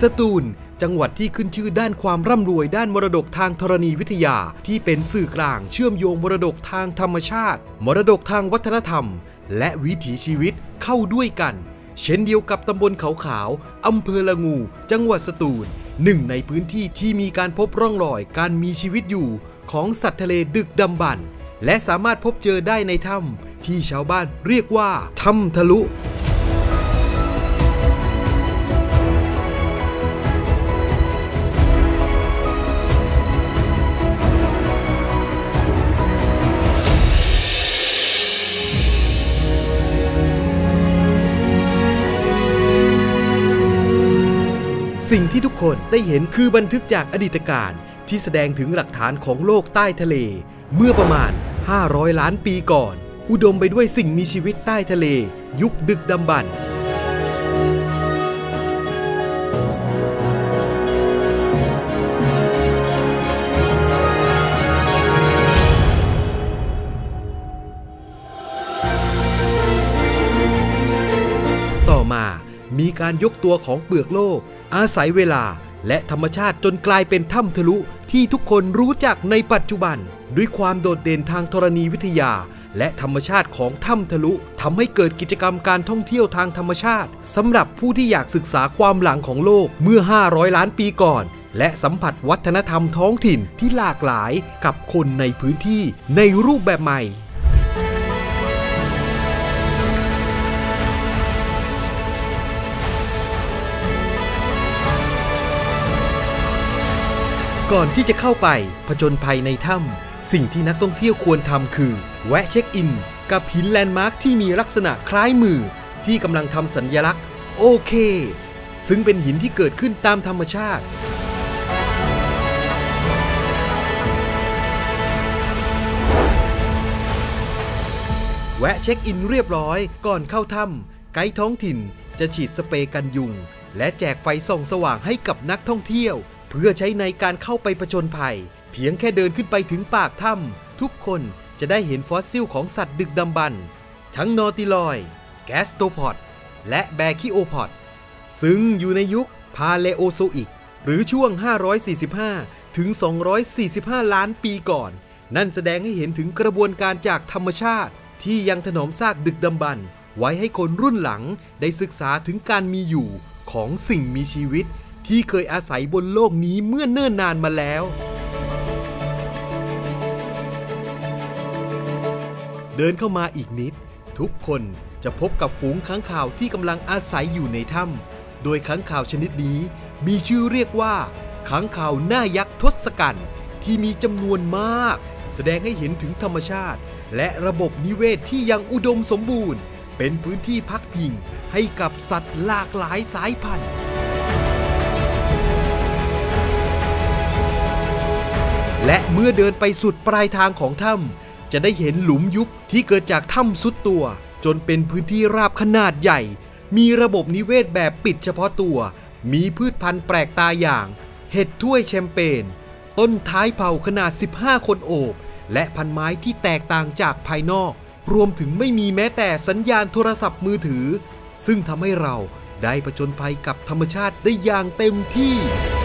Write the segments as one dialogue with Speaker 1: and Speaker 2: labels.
Speaker 1: สตูลจังหวัดที่ขึ้นชื่อด้านความร่ำรวยด้านมรดกทางธรณีวิทยาที่เป็นสื่อกลางเชื่อมโยงมรดกทางธรรมชาติมรดกทางวัฒนธรรมและวิถีชีวิตเข้าด้วยกันเช่นเดียวกับตำบลเขาขาวอำเภอละงูจังหวัดสตูลหนึ่งในพื้นที่ที่มีการพบร่องรอยการมีชีวิตอยู่ของสัตว์ทะเลดึกดำบรรพ์และสามารถพบเจอได้ในถ้ำที่ชาวบ้านเรียกว่าถ้ำทะลุสิ่งที่ทุกคนได้เห็นคือบันทึกจากอดีตการที่แสดงถึงหลักฐานของโลกใต้ทะเลเมื่อประมาณ500 ล้านปีก่อนอุดมไปด้วยสิ่งมีชีวิตใต้ทะเลยุคดึกดำบรรพ์ต่อมามีการยกตัวของเปลือกโลกอาศัยเวลาและธรรมชาติจนกลายเป็นถ้ำทะลุที่ทุกคนรู้จักในปัจจุบันด้วยความโดดเด่นทางธรณีวิทยาและธรรมชาติของถ้ำทะลุทำให้เกิดกิจกรรมการท่องเที่ยวทางธรรมชาติสำหรับผู้ที่อยากศึกษาความหลังของโลกเมื่อ500 ล้านปีก่อนและสัมผัสวัฒนธรรมท้องถิ่นที่หลากหลายกับคนในพื้นที่ในรูปแบบใหม่ก่อนที่จะเข้าไปผจญภัยในถ้ำสิ่งที่นักท่องเที่ยวควรทำคือแวะเช็คอินกับหินแลนด์มาร์คที่มีลักษณะคล้ายมือที่กำลังทำสัญลักษณ์โอเคซึ่งเป็นหินที่เกิดขึ้นตามธรรมชาติแวะเช็คอินเรียบร้อยก่อนเข้าถ้ำไกด์ท้องถิ่นจะฉีดสเปรย์กันยุงและแจกไฟส่องสว่างให้กับนักท่องเที่ยวเพื่อใช้ในการเข้าไปผจญภัยเพียงแค่เดินขึ้นไปถึงปากถ้ำทุกคนจะได้เห็นฟอสซิลของสัตว์ดึกดำบรรพ์ทั้งนอร์ติลอยด์แกสโตพอดและแบคิโอพอดซึ่งอยู่ในยุคพาเลโอโซอิกหรือช่วง545ถึง245 ล้านปีก่อนนั่นแสดงให้เห็นถึงกระบวนการจากธรรมชาติที่ยังถนอมซากดึกดำบรรพ์ไว้ให้คนรุ่นหลังได้ศึกษาถึงการมีอยู่ของสิ่งมีชีวิตที่เคยอาศัยบนโลกนี้เมื่อเนิ่นนานมาแล้วเดินเข้ามาอีกนิดทุกคนจะพบกับฝูงค้างคาวที่กำลังอาศัยอยู่ในถ้ำโดยค้างคาวชนิดนี้มีชื่อเรียกว่าค้างคาวหน้ายักษ์ทศกัณฐ์ที่มีจำนวนมากแสดงให้เห็นถึงธรรมชาติและระบบนิเวศที่ยังอุดมสมบูรณ์เป็นพื้นที่พักพิงให้กับสัตว์หลากหลายสายพันธุ์และเมื่อเดินไปสุดปลายทางของถ้ำจะได้เห็นหลุมยุบที่เกิดจากถ้ำซุดตัวจนเป็นพื้นที่ราบขนาดใหญ่มีระบบนิเวศแบบปิดเฉพาะตัวมีพืชพันธุ์แปลกตาอย่างเห็ดถ้วยแชมเปญต้นท้ายเผาขนาด15 คนโอบและพันไม้ที่แตกต่างจากภายนอกรวมถึงไม่มีแม้แต่สัญญาณโทรศัพท์มือถือซึ่งทำให้เราได้ผจญภัยกับธรรมชาติได้อย่างเต็มที่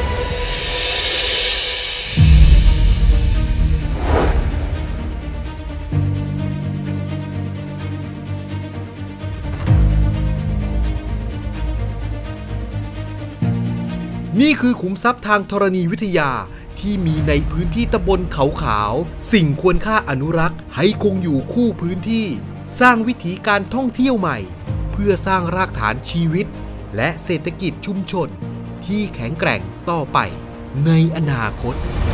Speaker 1: นี่คือขุมทรัพย์ทางธรณีวิทยาที่มีในพื้นที่ตำบลเขาขาวสิ่งควรค่าอนุรักษ์ให้คงอยู่คู่พื้นที่สร้างวิถีการท่องเที่ยวใหม่เพื่อสร้างรากฐานชีวิตและเศรษฐกิจชุมชนที่แข็งแกร่งต่อไปในอนาคต